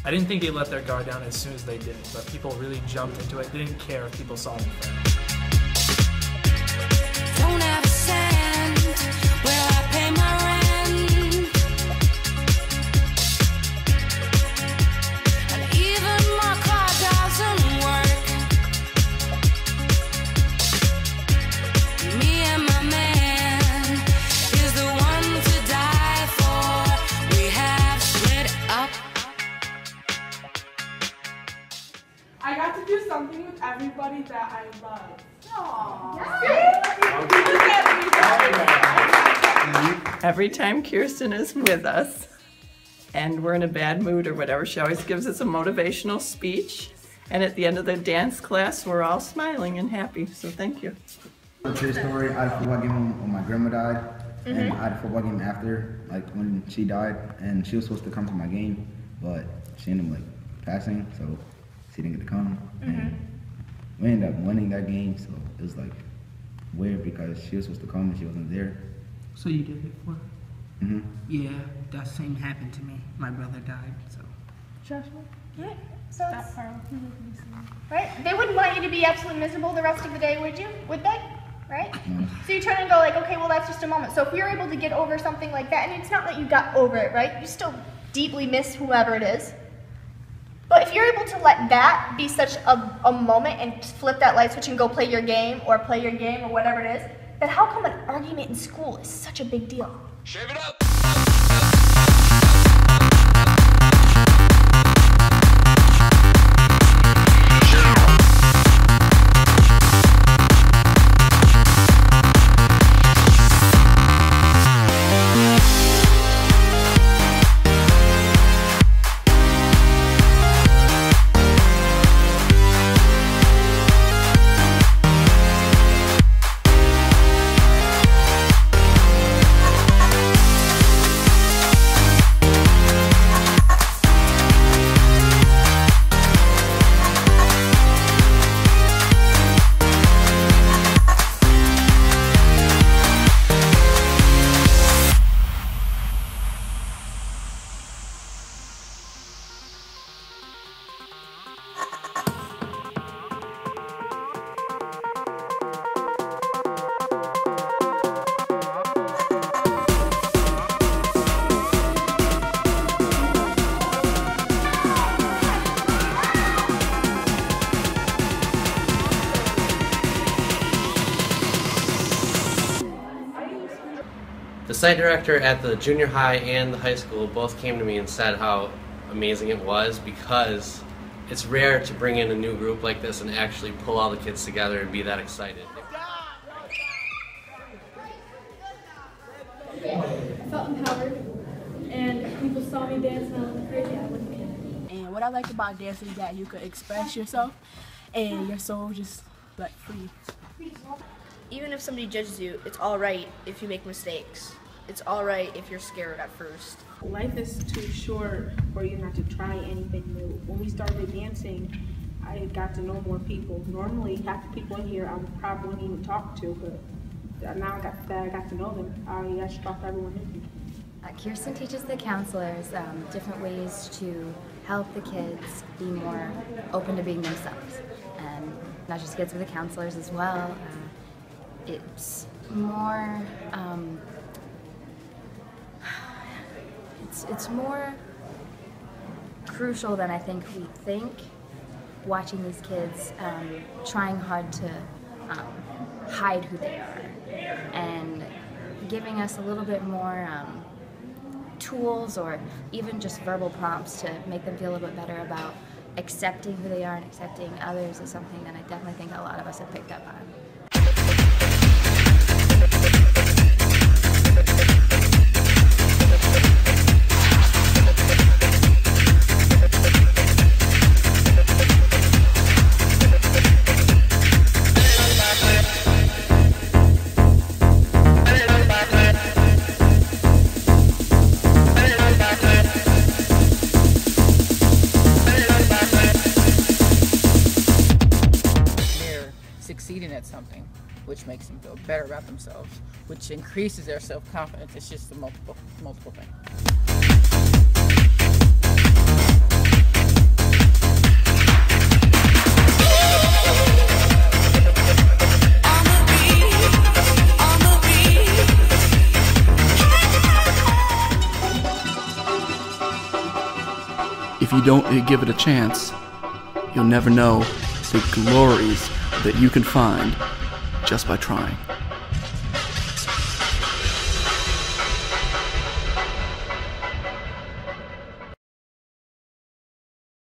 I didn't think they let their guard down as soon as they did, but people really jumped into it. They didn't care if people saw them. Don't have a cent, will I pay my rent? And even my car doesn't work. Me and my man is the one to die for. We have split up. I got to do something with everybody that I love. Every time Kierstyn is with us and we're in a bad mood or whatever, she always gives us a motivational speech. And at the end of the dance class, we're all smiling and happy. So thank you. A true story. I had a football game when my grandma died, and I had a football game after, like when she died, and she was supposed to come to my game, but she ended up like passing, so she didn't get to come. And we ended up winning that game, so it was like weird because she was supposed to come and she wasn't there. So you did it before? Yeah, that same happened to me. My brother died, so. Joshua? Yeah. So it's, right? They wouldn't want you to be absolutely miserable the rest of the day, would you? Would they? Right? So you turn and go like, okay, well that's just a moment. So if you're able to get over something like that, and it's not that you got over it, right? You still deeply miss whoever it is. But if you're able to let that be such a moment and flip that light switch and go play your game or whatever it is, then how come an argument in school is such a big deal? Shave it up. The site director at the junior high and the high school both came to me and said how amazing it was, because it's rare to bring in a new group like this and actually pull all the kids together and be that excited. I felt empowered, and people saw me dance and I went crazy. I wouldn't be. And what I like about dancing is that you could express yourself and your soul just like free. Even if somebody judges you, it's all right if you make mistakes. It's all right if you're scared at first. Life is too short for you not to try anything new. When we started dancing, I got to know more people. Normally, half the people in here I would probably wouldn't even talk to, but now I got to know them. I should talk to everyone in here. Kierstyn teaches the counselors different ways to help the kids be more open to being themselves. And not just kids, but the counselors as well. It's more, it's more crucial than I think we think, watching these kids trying hard to hide who they are, and giving us a little bit more tools or even just verbal prompts to make them feel a little bit better about accepting who they are and accepting others is something that I definitely think a lot of us have picked up on. Succeeding at something, which makes them feel better about themselves, which increases their self-confidence. It's just a multiple thing. if you don't give it a chance, you'll never know the glories that you can find just by trying.